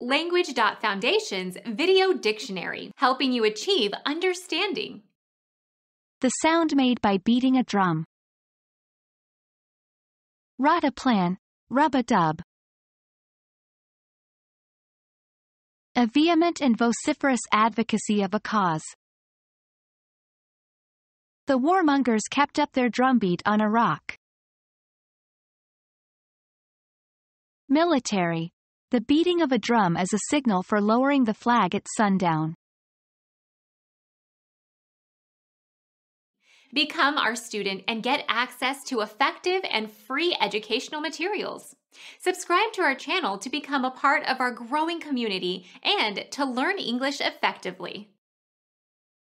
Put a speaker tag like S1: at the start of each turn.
S1: Language.Foundation's Video Dictionary, helping you achieve understanding.
S2: The sound made by beating a drum. Rataplan, rub-a-dub. A vehement and vociferous advocacy of a cause. The warmongers kept up their drumbeat on a rock. Military. The beating of a drum as a signal for lowering the flag at sundown.
S1: Become our student and get access to effective and free educational materials. Subscribe to our channel to become a part of our growing community and to learn English effectively.